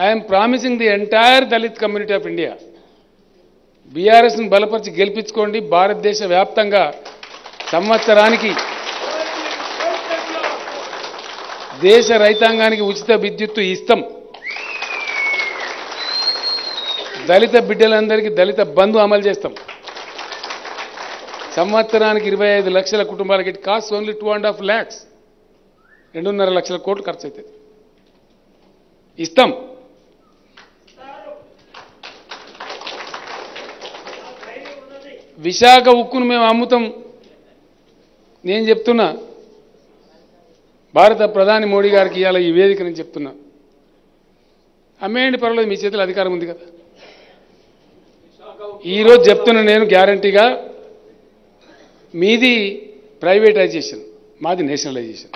I am promising the entire Dalit community of India. BRS ను బలపరిచి గెలిపించుకోండి. భారతదేశ వ్యాప్తంగా సంవత్సరానికి దేశ రైతాంగానికి ఉచిత విద్యుత్తు ఇస్తాం. దళిత బిడ్డలందరికీ దళిత బంధు అమలు చేస్తాం. సంవత్సరానికి 25 లక్షల కుటుంబాలకి ఇట్ కాస్ట్ ఓన్లీ 2.5 lakhs, 2.5 లక్షల కోట్లు ఖర్చు అవుతుంది. ఇస్తాం. విశాఖ ఉక్కును మేము అమ్ముతాం. నేను చెప్తున్నా, భారత ప్రధాని మోడీ గారికి ఇవాళ ఈ వేదిక నేను చెప్తున్నా, అమ్మేయండి, పర్వాలేదు, మీ చేతిలో అధికారం ఉంది కదా. ఈరోజు చెప్తున్నా నేను గ్యారంటీగా, మీది ప్రైవేటైజేషన్, మాది నేషనలైజేషన్.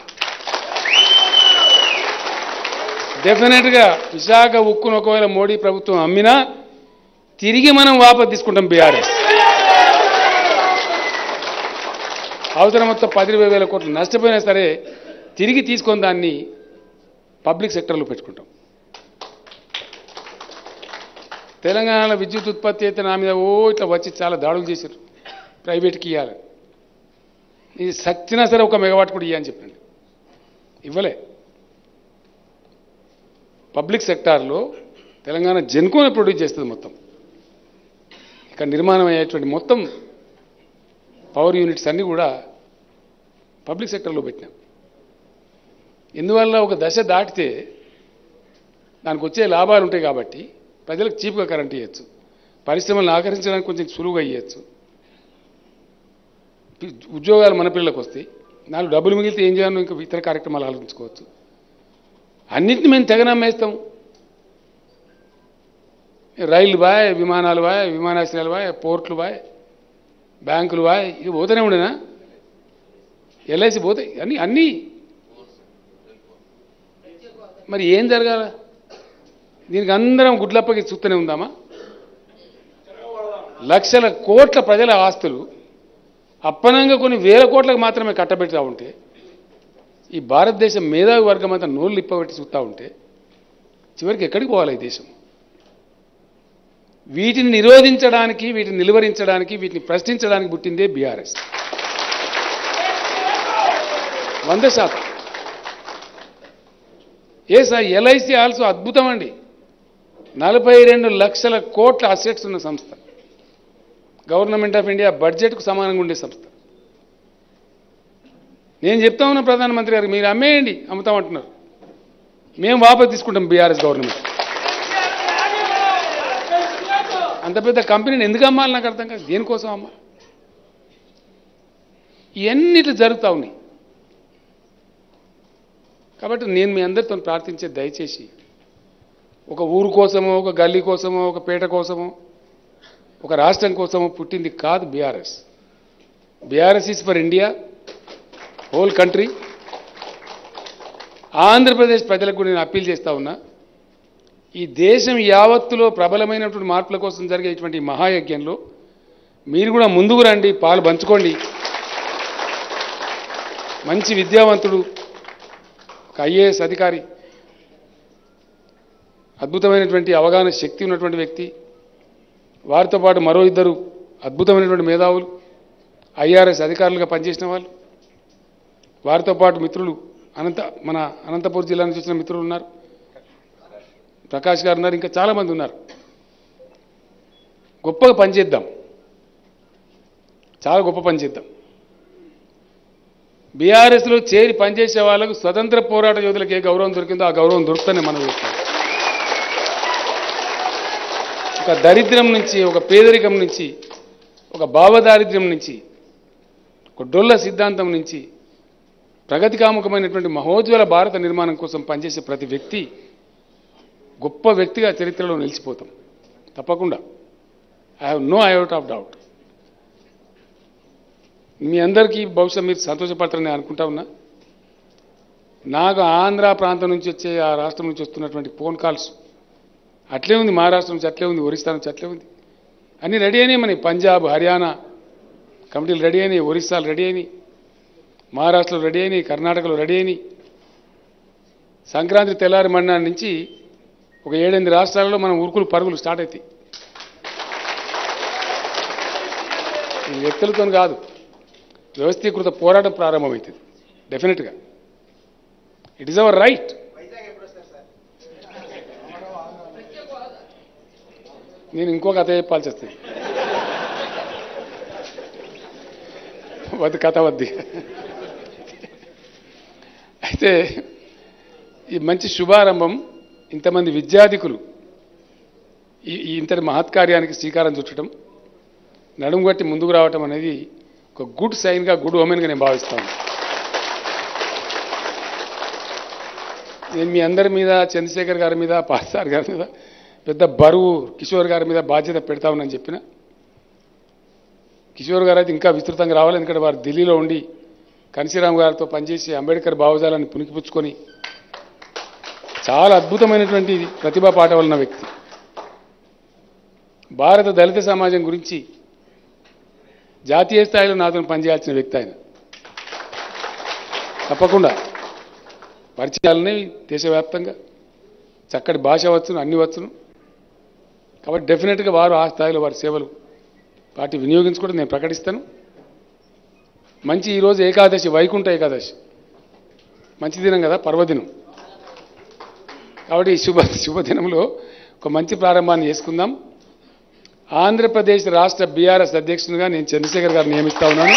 డెఫినెట్గా విశాఖ ఉక్కును ఒకవేళ మోడీ ప్రభుత్వం అమ్మినా తిరిగి మనం వాపసు తీసుకుంటాం. బీఆర్ఎస్ అవసరం మొత్తం 10,000 కోట్లు నష్టపోయినా సరే తిరిగి తీసుకొని దాన్ని పబ్లిక్ సెక్టర్లో పెట్టుకుంటాం. తెలంగాణలో విద్యుత్ ఉత్పత్తి అయితే నా మీద ఇట్లా వచ్చి చాలా దాడులు చేశారు, ప్రైవేట్కి ఇవ్వాలి, ఇది సచ్చినా సరే 1 మెగావాట్ కూడా ఇవ్వని చెప్పండి, ఇవ్వలే. పబ్లిక్ సెక్టార్లో తెలంగాణ జెన్కోనే ప్రొడ్యూస్ చేస్తుంది మొత్తం. ఇక్కడ నిర్మాణం అయ్యేటువంటి మొత్తం పవర్ యూనిట్స్ అన్నీ కూడా పబ్లిక్ సెక్టర్లో పెట్టినాం. ఇందువల్ల ఒక దశ దాటితే దానికి వచ్చే లాభాలు ఉంటాయి కాబట్టి ప్రజలకు చీప్గా కరెంట్ ఇవ్వచ్చు, పరిశ్రమలను ఆకర్షించడానికి కొంచెం సులువుగా ఇవ్వచ్చు, ఉద్యోగాలు మన పిల్లలకు వస్తాయి, 4 డబ్బులు మిగిలితే ఏం చేయాలో ఇంకా ఇతర కార్యక్రమాలు ఆలోచించుకోవచ్చు. అన్నింటినీ మేము తెగనమ్మేస్తాం. రైళ్లు బాయ్, విమానాలు బాయ్, విమానాశ్రయాలు బాయ్, పోర్ట్లు బాయ్, బ్యాంకులు బాయ్, ఇవి పోతూనే ఉండేనా, ఎల్ఐసి పోతాయి, అన్నీ. మరి ఏం జరగాల? దీనికి అందరం గుడ్లప్పకి చూస్తూనే ఉందామా? లక్షల కోట్ల ప్రజల ఆస్తులు అప్పనంగా కొన్ని వేల కోట్లకు మాత్రమే కట్టబెడతా ఉంటే, ఈ భారతదేశం మేధావి వర్గం అంతా నోళ్ళు ఇప్పబెట్టి చూస్తూ ఉంటే చివరికి ఎక్కడికి పోవాలి ఈ దేశం? వీటిని నిరోధించడానికి, వీటిని నిలువరించడానికి, వీటిని ప్రశ్నించడానికి పుట్టిందే బీఆర్ఎస్. 100%. సార్, ఎల్ఐసి ఆల్సో అద్భుతం అండి. 42 లక్షల కోట్ల అసెట్స్ ఉన్న సంస్థ, గవర్నమెంట్ ఆఫ్ ఇండియా బడ్జెట్కు సమానంగా ఉండే సంస్థ. నేను చెప్తా ఉన్నా ప్రధానమంత్రి గారికి, మీరు అమ్మేయండి, అమ్ముతామంటున్నారు, మేము వాపసు తీసుకుంటాం బీఆర్ఎస్ గవర్నమెంట్. అంత పెద్ద కంపెనీని ఎందుకు అమ్మాలి నాకు అర్థం కాదు. దేనికోసం అమ్మాలి? ఇవన్నిట్లు జరుగుతూ ఉన్నాయి. కాబట్టి నేను మీ అందరితో ప్రార్థించే, దయచేసి ఒక ఊరు కోసమో, ఒక గల్లీ కోసమో, ఒక పేట కోసమో, ఒక రాష్ట్రం కోసమో పుట్టింది కాదు BRS. BRS is for India, whole country. Andhra Pradesh ప్రజలకు కూడా నేను అప్పీల్ చేస్తా ఉన్నా, ఈ దేశం యావత్తులో ప్రబలమైనటువంటి మార్పుల కోసం జరిగేటువంటి మహాయజ్ఞంలో మీరు కూడా ముందుకు రండి, పాలు పంచుకోండి. మంచి విద్యావంతుడు, ఒక ఐఏఎస్ అధికారి, అద్భుతమైనటువంటి అవగాహన శక్తి ఉన్నటువంటి వ్యక్తి, వారితో పాటు మరో 2 అద్భుతమైనటువంటి మేధావులు, ఐఆర్ఎస్ అధికారులుగా పనిచేసిన వాళ్ళు, వారితో పాటు మిత్రులు, మన అనంతపురం జిల్లా నుంచి వచ్చిన మిత్రులు ఉన్నారు, ప్రకాష్ గారు ఉన్నారు, ఇంకా చాలామంది ఉన్నారు. గొప్పగా పనిచేద్దాం, చాలా గొప్ప పని చేద్దాం. బీఆర్ఎస్లో చేరి పనిచేసే వాళ్ళకు స్వతంత్ర పోరాట యోధులకు ఏ గౌరవం దొరికిందో ఆ గౌరవం దొరుకుతుందని మనం చెప్తాం. ఒక దరిద్రం నుంచి, ఒక పేదరికం నుంచి, ఒక భావదారిద్ర్యం నుంచి, ఒక డొల్ల సిద్ధాంతం నుంచి ప్రగతికాముకమైనటువంటి మహోజ్వల భారత నిర్మాణం కోసం పనిచేసే ప్రతి వ్యక్తి గొప్ప వ్యక్తిగా చరిత్రలో నిలిచిపోతాం తప్పకుండా. I have no out of doubt. మీ అందరికీ బహుశా మీరు సంతోషపడతారని అనుకుంటా ఉన్నా. నాకు ఆంధ్ర ప్రాంతం నుంచి వచ్చే, ఆ రాష్ట్రం నుంచి వస్తున్నటువంటి ఫోన్ కాల్స్ అట్లే ఉంది, మహారాష్ట్ర నుంచి అట్లే ఉంది, ఒరిస్సా నుంచి అట్లే ఉంది, అన్నీ రెడీ అయినాయి. మన పంజాబ్, హర్యానా కమిటీలు రెడీ అయినాయి, ఒరిస్సాలు రెడీ అయినాయి, మహారాష్ట్రలో రెడీ అయినాయి, కర్ణాటకలో రెడీ అయినాయి. సంక్రాంతి తెల్లారి మన్నాడు నుంచి ఒక 7-8 రాష్ట్రాలలో మనం ఉరుకులు పరుగులు స్టార్ట్ అవుతాయి. ఈ వ్యక్తులతో కాదు, వ్యవస్థీకృత పోరాటం ప్రారంభమవుతుంది డెఫినెట్గా. It is our right. నేను ఇంకో కథ చెప్పాల్సి వస్తుంది. వద్దు, కథ వద్ది. అయితే ఈ మంచి శుభారంభం, ఇంతమంది విద్యాధికులు ఇంతటి మహత్కార్యానికి శ్రీకారం చుట్టడం, నడుము కట్టి ముందుకు రావటం అనేది ఒక గుడ్ సైన్గా, గుడ్ ఓమెన్గా నేను భావిస్తాను. నేను మీ అందరి మీద, చంద్రశేఖర్ గారి మీద, పార్సార్ గారి మీద పెద్ద బరువు, కిషోర్ గారి మీద బాధ్యత పెడతా ఉన్నానని చెప్పిన. కిషోర్ గారు అయితే ఇంకా విస్తృతంగా రావాలి, ఎందుకంటే వారు ఢిల్లీలో ఉండి కన్సీరామ్ గారితో పనిచేసి అంబేద్కర్ భావజాలాన్ని పుణికిపుచ్చుకొని చాలా అద్భుతమైనటువంటి ప్రతిభా పాఠవాలు ఉన్న వ్యక్తి. భారత దళిత సమాజం గురించి జాతీయ స్థాయిలో నాతో పనిచేయాల్సిన వ్యక్తి ఆయన. తప్పకుండా పరిచయాలని దేశవ్యాప్తంగా చక్కటి భాష వచ్చును, అన్ని వచ్చును. కాబట్టి డెఫినెట్గా వారు ఆ స్థాయిలో వారి సేవలు పార్టీ వినియోగించుకోవడం నేను ప్రకటిస్తాను. మంచి ఈరోజు ఏకాదశి, వైకుంఠ ఏకాదశి, మంచి దినం కదా, పర్వదినం. కాబట్టి ఈ శుభదినంలో ఒక మంచి ప్రారంభాన్ని చేసుకుందాం. ఆంధ్రప్రదేశ్ రాష్ట్ర బీఆర్ఎస్ అధ్యక్షునిగా నేను చంద్రశేఖర్ గారిని నియమిస్తా ఉన్నాను.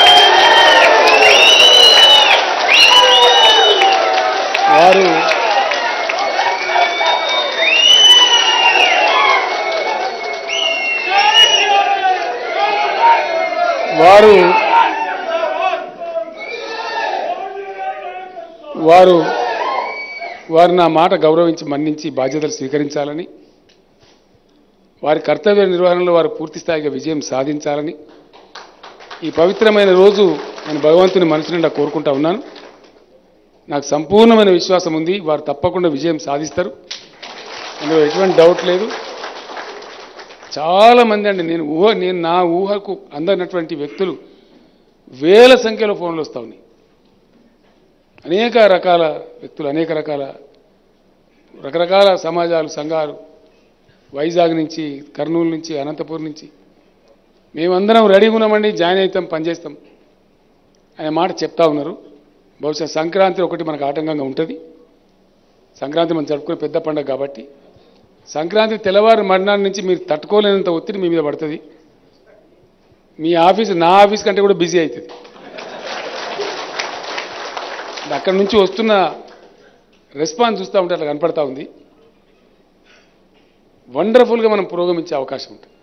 వారు నా మాట గౌరవించి మన్నించి బాధ్యతలు స్వీకరించాలని, వారి కర్తవ్య నిర్వహణలో వారు పూర్తి స్థాయిగా విజయం సాధించాలని ఈ పవిత్రమైన రోజు నేను భగవంతుని మనసు నిండా కోరుకుంటా ఉన్నాను. నాకు సంపూర్ణమైన విశ్వాసం ఉంది, వారు తప్పకుండా విజయం సాధిస్తారు, అందులో ఎటువంటి డౌట్ లేదు. చాలామంది అండి, నేను నా ఊహకు అందనటువంటి వ్యక్తులు వేల సంఖ్యలో ఫోన్లు వస్తూ ఉన్నాయి. అనేక రకాల వ్యక్తులు, రకరకాల సమాజాలు, సంఘాలు, వైజాగ్ నుంచి, కర్నూలు నుంచి, అనంతపూర్ నుంచి, మేమందరం రెడీగా ఉన్నామండి, జాయిన్ అవుతాం, పనిచేస్తాం అనే మాట చెప్తా ఉన్నారు. బహుశా సంక్రాంతి ఒకటి మనకు ఆటంకంగా ఉంటుంది. సంక్రాంతి మనం జరుపుకునే పెద్ద పండుగ కాబట్టి సంక్రాంతి తెల్లవారు మర్నాడు నుంచి మీరు తట్టుకోలేనంత ఒత్తిడి మీ మీద పడుతుంది. మీ ఆఫీసు నా ఆఫీస్ కంటే కూడా బిజీ అవుతుంది. అక్కడి నుంచి వస్తున్న రెస్పాన్స్ చూస్తూ ఉంటే అట్లా కనపడతా ఉంది. వండర్ఫుల్గా మనం పురోగమించే అవకాశం ఉంటుంది.